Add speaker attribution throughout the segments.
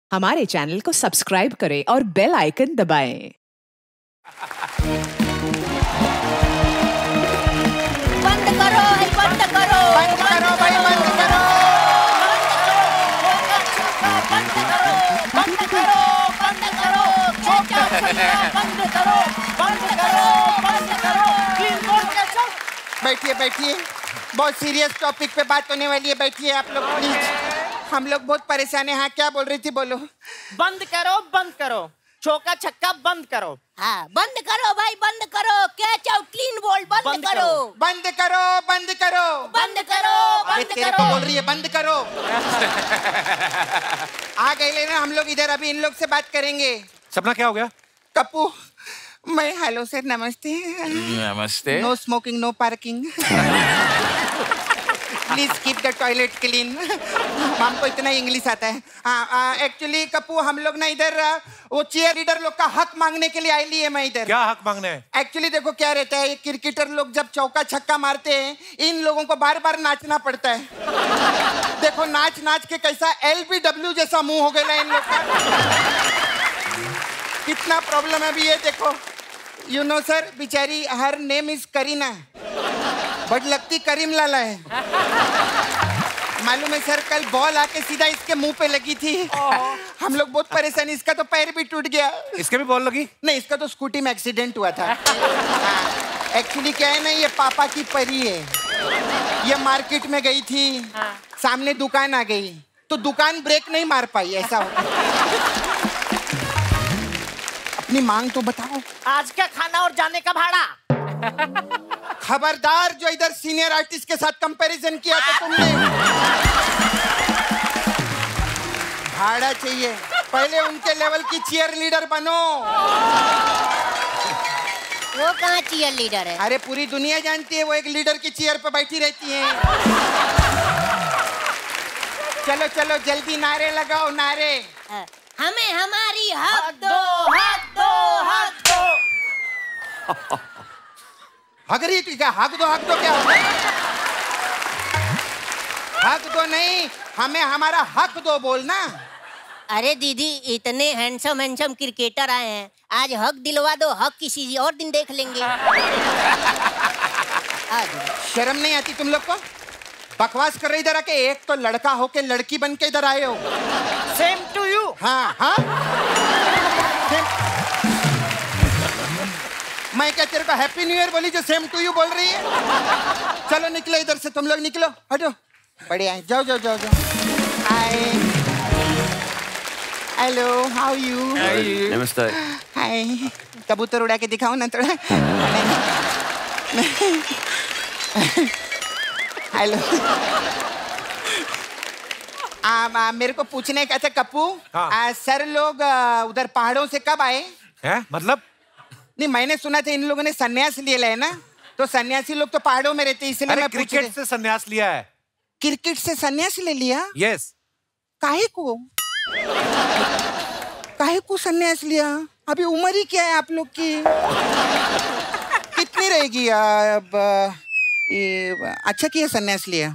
Speaker 1: हमारे चैनल को सब्सक्राइब करें और बेल आइकन दबाएं।
Speaker 2: बंद करो भाई, बंद करो,
Speaker 3: बंद करो भाई, बंद करो,
Speaker 2: बंद करो, बंद करो, बंद करो, छोटा छक्का बंद करो, बंद करो, बंद करो, क्लीन बोर्ड के चल।
Speaker 3: बैठिए बैठिए, बहुत सीरियस टॉपिक पे बात होने वाली है, बैठिए आप लोग प्लीज। हम लोग बहुत परेशान हैं। हाँ, क्या बोल रही थी, बोलो।
Speaker 4: बंद करो, बंद करो, चौका छक्का बंद करो।
Speaker 2: हाँ, बंद करो भाई, बंद करो, कैच आउट, क्लीन बोल्ड, बंद करो,
Speaker 3: बंद करो, बंद करो,
Speaker 2: बंद करो,
Speaker 3: अबे
Speaker 2: बंद
Speaker 3: तेरे
Speaker 2: करो।
Speaker 3: को बोल रही है बंद करो। आ गए लेना, हम लोग इधर अभी इन लोग से बात करेंगे।
Speaker 5: सपना क्या हो गया?
Speaker 3: कप्पू, मैं हेलो सर, नमस्ते।
Speaker 5: नमस्ते।
Speaker 3: No smoking, no parking. Please keep the toilet clean. हमको इतना इंग्लिश आता है। हाँ, एक्चुअली कप्पू, हम लोग ना इधर वो चीयर लीडर लोग का हक मांगने के लिए आई ली है मैं इधर।
Speaker 5: क्या हक मांगने हैं?
Speaker 3: एक्चुअली देखो क्या रहता है, ये क्रिकेटर लोग जब चौका छक्का मारते हैं, इन लोगों को बार बार नाचना पड़ता है। देखो नाच नाच के कैसा LBW जैसा मुंह हो गया इन लोग का। कितना प्रॉब्लम है अभी ये देखो। यू नो सर, बेचारी her name is Kareena, but लगती करीम लाला है। मालूम है सर, कल बॉल आके सीधा इसके मुंह पे लगी थी। हम लोग बहुत परेशान, इसका तो पैर भी टूट गया।
Speaker 5: इसके भी बॉल लगी?
Speaker 3: नहीं, इसका तो स्कूटी में एक्सीडेंट हुआ था। एक्चुअली क्या है ना, ये पापा की परी है। ये मार्केट में गई थी, सामने दुकान आ गई तो दुकान ब्रेक नहीं मार पाई, ऐसा हो। अपनी मांग तो बताओ।
Speaker 4: आज का खाना और जाने का भाड़ा।
Speaker 3: खबरदार, जो इधर सीनियर आर्टिस्ट के साथ कंपैरिजन किया तो तुमने। भाड़ा चाहिए, पहले उनके लेवल की चीयर लीडर बनो।
Speaker 2: वो कहाँ चीयर लीडर है?
Speaker 3: अरे पूरी दुनिया जानती है, वो एक लीडर की चेयर पर बैठी रहती है। चलो चलो जल्दी नारे लगाओ, नारे।
Speaker 2: हमें हमारी हक दो, हक दो, हक दो।
Speaker 3: हक रही थी क्या? हक दो क्या होता है? हक दो नहीं, हमें हमारा हक दो बोलना।
Speaker 2: अरे दीदी, इतने हैंडसम हैंडसम क्रिकेटर आए हैं, आज हक दिलवा दो, हक किसी और दिन देख लेंगे।
Speaker 3: शर्म नहीं आती तुम लोग को? बकवास कर रहे इधर आके। एक तो लड़का हो के लड़की बन के इधर आए हो।
Speaker 4: Same to you.
Speaker 3: हाँ हाँ, मैं क्या तेरे को हैप्पी न्यू ईयर बोली जो सेम टू यू बोल रही है? चलो निकलो इधर से, तुम लोग निकलो, हटो। बढ़िया है, जाओ जाओ जाओ जाओ। Hi, hello, how you?
Speaker 5: नमस्ते।
Speaker 3: हाय, कबूतर उड़ा के दिखाओ ना थोड़ा। हेलो। मेरे को पूछने का था कप्पू।
Speaker 5: हाँ।
Speaker 3: सर लोग उधर पहाड़ों से कब आए?
Speaker 5: हैं? मतलब?
Speaker 3: नहीं, मैंने सुना था इन लोगों ने सन्यास लिया है ना, तो सन्यासी लोग तो पहाड़ों में रहते हैं, इसलिए मैं पूछ
Speaker 5: क्रिकेट से संन्यास लिया है।
Speaker 3: क्रिकेट से सन्यास ले लिया?
Speaker 5: यस।
Speaker 3: काहे को? काहे को सन्यास लिया? अभी उम्र ही क्या है आप लोग की? कितनी रहेगी अब? ये अच्छा किया सन्यास लिया।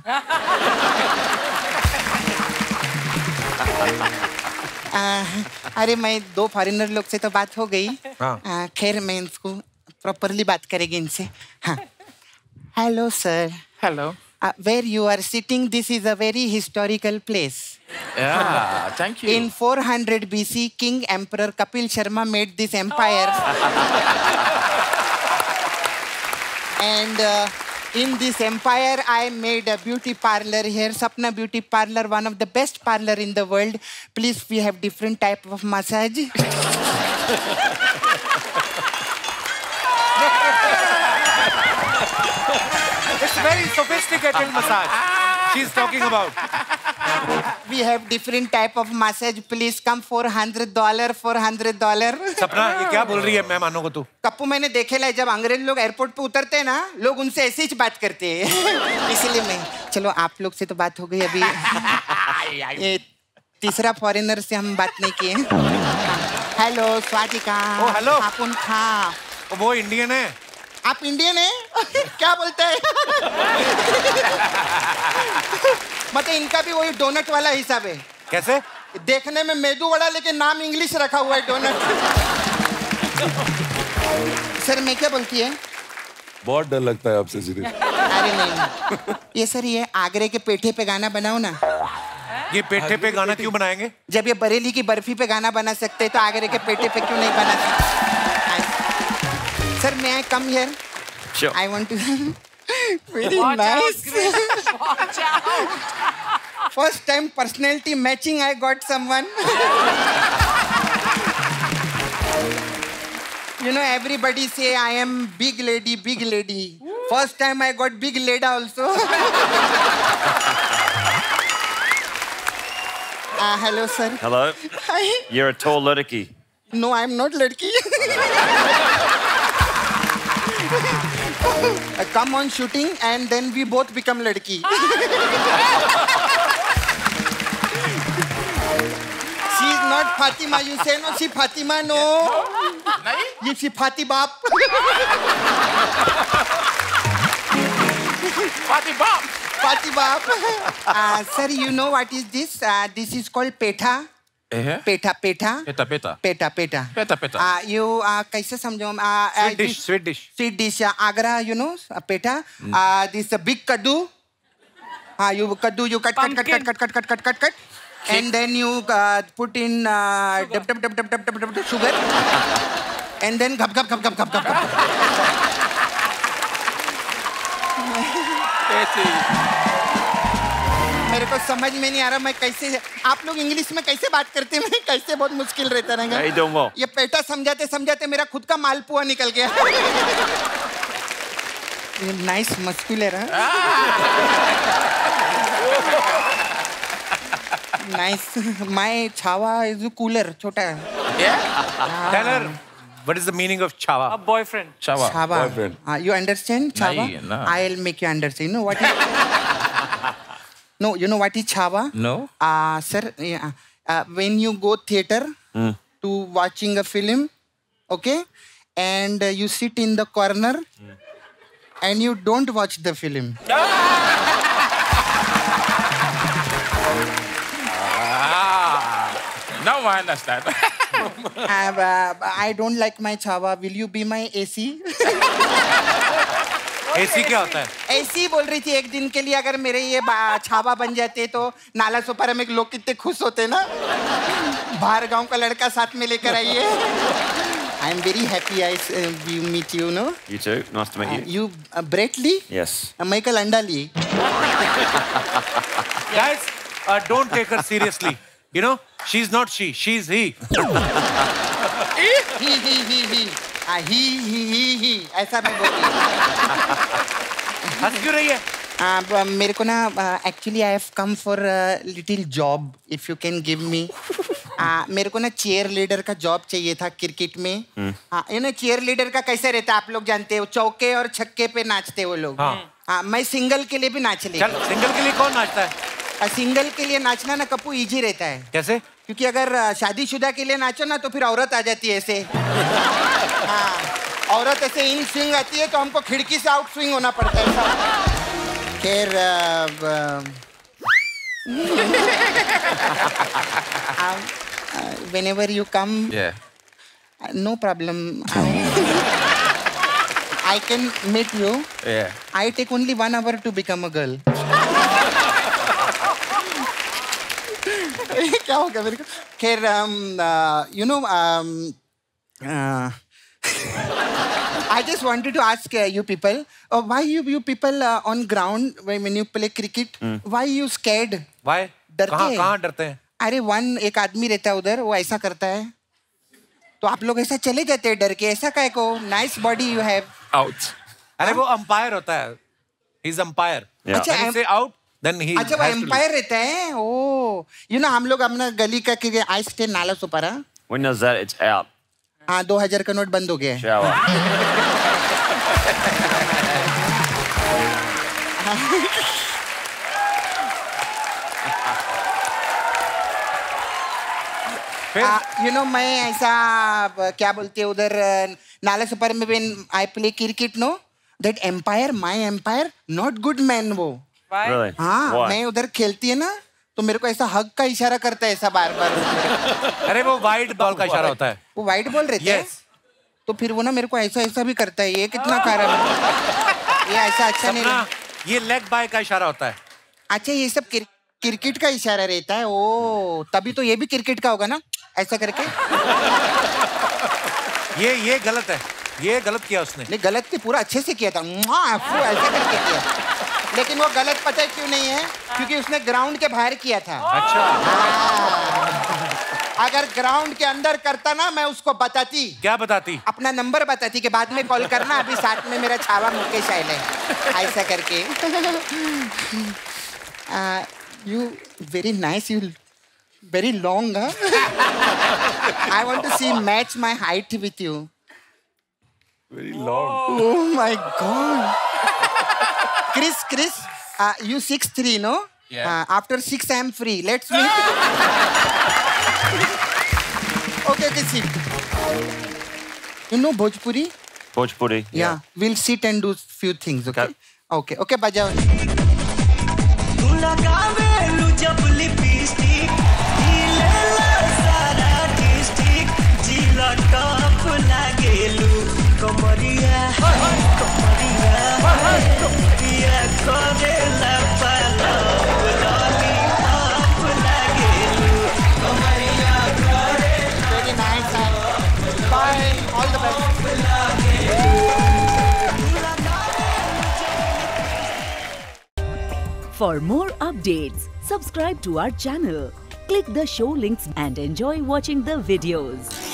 Speaker 3: अरे मैं 2 फॉरेनर लोग से तो बात हो गई।
Speaker 5: हाँ।
Speaker 3: खैर मैं इसको प्रॉपरली बात करेंगे इनसे। हाँ, hello sir.
Speaker 6: Hello.
Speaker 3: Where you are sitting, this is a very historical place.
Speaker 6: Yeah, thank you.
Speaker 3: In 400 BC, King Emperor Kapil Sharma made this empire. And in this empire, I made a beauty parlor here, Sapna Beauty Parlor, one of the best parlor in the world. Please, we have different type of massage.
Speaker 5: It's very sophisticated massage she's talking about.
Speaker 3: We have different type of massage. Please come, $400, $400.
Speaker 5: सपना, ये क्या बोल रही है मेहमानों को तू?
Speaker 3: कप्पू, मैंने देखे ला, जब अंग्रेज लोग एयरपोर्ट पे उतरते हैं ना, लोग उनसे ऐसे ही बात करते हैं। इसलिए मैं, चलो आप लोग से तो बात हो गई अभी। ये तीसरा फॉरेनर से हम बात नहीं किए। हेलो स्वातिका।
Speaker 5: Oh, hello.
Speaker 3: आप खा।
Speaker 5: वो इंडियन है।
Speaker 3: आप इंडियन है? क्या बोलते हैं? मतलब इनका भी वही डोनट वाला हिसाब है।
Speaker 5: कैसे?
Speaker 3: देखने में मेदू वड़ा लेकिन नाम इंग्लिश रखा हुआ है डोनट। सर मैं क्या बोलती है?
Speaker 7: बहुत डर लगता है आपसे सीरियस।
Speaker 3: अरे नहीं, ये सर ये आगरे के पेठे पे गाना बनाओ ना।
Speaker 5: ये पेठे पे गाना क्यों बनाएंगे?
Speaker 3: जब ये बरेली की बर्फी पे गाना बना सकते तो आगरे के पेठे पे क्यों नहीं बना सकते? सर मैं I come here?
Speaker 6: Sure.
Speaker 3: I want to. Very nice. First time personality matching. I got someone. You know, everybody say I am big lady, big lady. First time I got big leda also. Hello, sir.
Speaker 6: Hello.
Speaker 3: Hi.
Speaker 6: You're a tall ladki.
Speaker 3: No, I'm not ladki. Come on shooting and then we both become ladki. She's not Fatima. You say no, she Fatima. No. You she Fati Bap.
Speaker 6: Fati Bap.
Speaker 3: Fati Bap. Sir, you know what is this? This is called petha. Petha petha
Speaker 6: Peta peta.
Speaker 3: Peta peta
Speaker 6: Peta peta.
Speaker 3: You कैसे समझो?
Speaker 5: Sweet dish
Speaker 3: sweet dish Agra, you know petha. This big kaddu, you कद्दू you cut and then you put in sugar and then घप मेरे को समझ में नहीं आ रहा मैं कैसे, आप लोग इंग्लिश में कैसे बात करते हैं, मैं कैसे बहुत मुश्किल रहता रहेगा।
Speaker 6: How you doing, Mo?
Speaker 3: ये पेटा समझाते समझाते मेरा खुद का मालपुआ निकल गया। ये नाइस मस्कुलर है। Nice. My chhava is cooler, छोटा है।
Speaker 5: Tell her what is the meaning of chhava?
Speaker 4: A boyfriend.
Speaker 6: Chawa.
Speaker 3: Chhava, you understand chhava?
Speaker 6: नहीं, no.
Speaker 3: I'll make you understand. You know what is? No, you know what is chhava?
Speaker 6: No.
Speaker 3: Sir, when you go theater to watching a film, okay, and you sit in the corner and you don't watch the film.
Speaker 6: Now I understand.
Speaker 3: I don't like my chhava. Will you be my AC?
Speaker 5: AC क्या होता है?
Speaker 3: ऐसी बोल रही थी एक दिन के लिए अगर मेरे ये छावा बन जाते तो नाला सोपारा में लोग कितने खुश होते ना। बाहर गांव का लड़का साथ में लेकर आइए। I am very happy I meet you, no?
Speaker 6: You too. Nice to meet you.
Speaker 3: You Brett Lee?
Speaker 6: Yes.
Speaker 3: Michael Anda Lee.
Speaker 5: Guys, don't take her seriously. You know, she's not she, she's he.
Speaker 3: ही ऐसा मैं बोली।
Speaker 5: हंस क्यों रही है?
Speaker 3: मेरे को ना actually I have come for little job if you can give me. मेरे को ना चेयर लीडर का जॉब चाहिए था क्रिकेट में। यू नो चेयर लीडर का कैसे रहता है आप लोग जानते हो, चौके और छक्के पे नाचते वो लोग। मैं सिंगल के लिए भी नाच लेगा।
Speaker 5: चल सिंगल के लिए कौन नाचता है?
Speaker 3: सिंगल के लिए नाचना ना कपूर इजी रहता है।
Speaker 5: कैसे?
Speaker 3: क्योंकि अगर शादीशुदा के लिए नाचो ना तो फिर औरत आ जाती है ऐसे। हाँ, औरत ऐसे इन स्विंग आती है तो हमको खिड़की से आउट स्विंग होना पड़ता है। खैर whenever you come,
Speaker 6: Yeah.
Speaker 3: no problem. I can meet you.
Speaker 6: Yeah.
Speaker 3: I take only 1 hour to become a girl. क्या हो गया मेरे को? खैर you know I just wanted to ask you people, why you people on ground when you play cricket, why you scared?
Speaker 5: Why?
Speaker 3: डरते हैं?
Speaker 5: कहाँ डरते हैं?
Speaker 3: अरे एक आदमी रहता है उधर, वो ऐसा करता है तो आप लोग ऐसा चले जाते हैं डर के, ऐसा काय को? Nice body you have.
Speaker 6: Out.
Speaker 5: अरे वो अंपायर होता है, ही इज अंपायर।
Speaker 6: Yeah.
Speaker 3: अच्छा,
Speaker 5: When he say out, then he
Speaker 3: अच्छा वो
Speaker 5: has to
Speaker 3: एम्पायर रहता है। ओ यू नो हम लोग अपना गली का के आई स्टे नाला Sopara.
Speaker 6: When does that? It's out.
Speaker 3: हाँ 2000 का नोट बंद हो गया है।
Speaker 6: Shower.
Speaker 3: यू नो मैं ऐसा क्या बोलते हैं उधर नाला सुपारा में when I play cricket no that umpire my umpire not good man वो।
Speaker 6: Really?
Speaker 3: हाँ
Speaker 6: Why?
Speaker 3: मैं उधर खेलती है ना तो मेरे को ऐसा हग का इशारा करता है ऐसा बार बार।
Speaker 5: अरे वो वाइट बॉल का इशारा होता है।
Speaker 3: वो वाइट बॉल रहता है? तो फिर वो ना मेरे को ऐसा ऐसा भी करता है। ये कितना कारण है? ये ऐसा अच्छा नहीं
Speaker 5: सपना, ये लेग बाय का इशारा होता है।
Speaker 3: अच्छा ये सब क्रिकेट का इशारा रहता है। ओ तभी तो ये भी क्रिकेट का होगा ना, ऐसा करके।
Speaker 5: ये गलत है, ये गलत किया उसने।
Speaker 3: नहीं गलत नहीं, पूरा अच्छे से किया था, ऐसा करके किया। लेकिन वो गलत पता है क्यों नहीं है? क्योंकि उसने ग्राउंड के बाहर किया था।
Speaker 5: अच्छा
Speaker 3: अगर ग्राउंड के अंदर करता ना, मैं उसको बताती।
Speaker 5: क्या बताती?
Speaker 3: अपना नंबर बताती कि बाद में कॉल करना, अभी साथ में मेरा छावा मुकेश आयल है, ऐसा करके। You very nice, you very long. I want to see match my height with you.
Speaker 7: Very long.
Speaker 3: Oh my God. Chris, you 6'3", no?
Speaker 6: Yeah.
Speaker 3: After 6, I am free. Let's meet. Okay, sit. You know Bhojpuri?
Speaker 6: Bhojpuri.
Speaker 3: Yeah. We'll sit and do few things, okay? Okay, bajao. Very nice. Bye. All the best.
Speaker 1: For more updates, subscribe to our channel, click the show links and enjoy watching the videos.